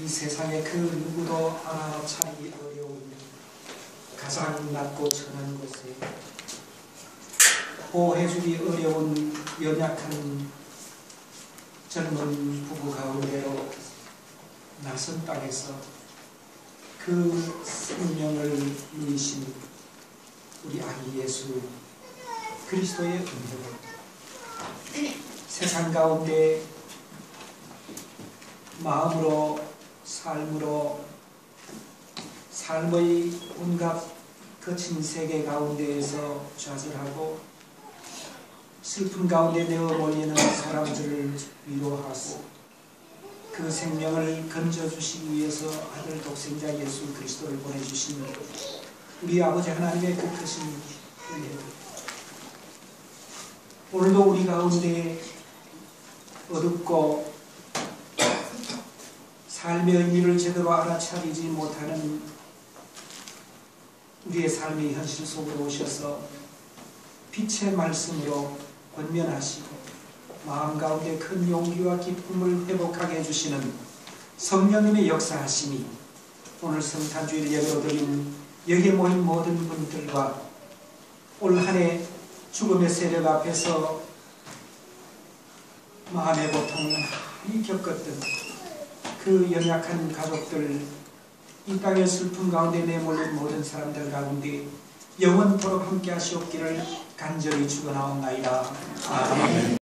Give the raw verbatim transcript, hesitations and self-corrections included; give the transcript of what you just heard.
세상에 그 누구도 알아차리기 어려운 가장 낮고 천한 곳에 보호해주기 어려운 연약한 젊은 부부 가운데로 낯선 땅에서 그 생명을 누리신 우리 아기 예수 그리스도의 은혜로 세상 가운데 마음으로 삶으로 삶의 온갖 거친 세계 가운데에서 좌절하고 슬픔 가운데 내어 몰리는 사람들을 위로하고 그 생명을 건져주시기 위해서 아들 독생자 예수 그리스도를 보내주신 우리 아버지 하나님의 그 크신 은혜, 오늘도 우리 가운데 어둡고 삶의 의미를 제대로 알아차리지 못하는 우리의 삶의 현실 속으로 오셔서 빛의 말씀으로 권면하시고 마음 가운데 큰 용기와 기쁨을 회복하게 해주시는 성령님의 역사하심이 오늘 성탄주일 예배로 드린 여기에 모인 모든 분들과 올 한 해 죽음의 세력 앞에서 마음의 고통을 많이 겪었던 그 연약한 가족들, 이 땅의 슬픔 가운데 내몰린 모든 사람들 가운데 영원토록 함께 하시옵기를 간절히 축원하옵나이다. 아멘.